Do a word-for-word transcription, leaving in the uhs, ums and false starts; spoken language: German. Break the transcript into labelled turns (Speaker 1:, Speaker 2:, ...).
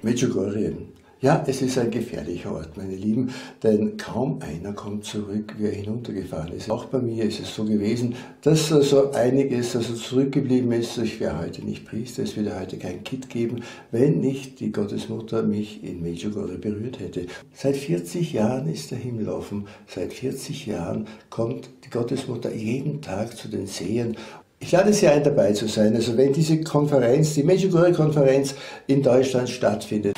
Speaker 1: Medjugorje. Ja, es ist ein gefährlicher Ort, meine Lieben, denn kaum einer kommt zurück, wie er hinuntergefahren ist. Auch bei mir ist es so gewesen, dass so einiges also zurückgeblieben ist. Ich wäre heute nicht Priester, es würde heute kein Kit geben, wenn nicht die Gottesmutter mich in Medjugorje berührt hätte. Seit vierzig Jahren ist der Himmel offen, seit vierzig Jahren kommt die Gottesmutter jeden Tag zu den Sehern. Ich lade Sie ein, dabei zu sein, also wenn diese Konferenz, die Medjugorje-Konferenz in Deutschland stattfindet.